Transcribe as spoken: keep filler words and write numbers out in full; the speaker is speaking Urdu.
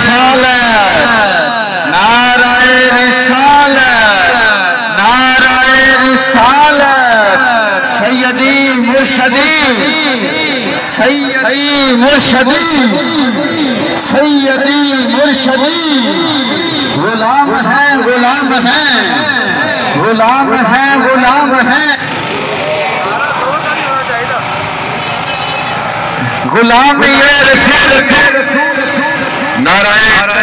رسالت نعرہ رسالت نعرہ رسالت سیدی مرشدی سیدی مرشدی سیدی مرشدی غلام ہیں غلام ہیں غلام ہیں غلام ہیں غلام یہ رسول نعرہ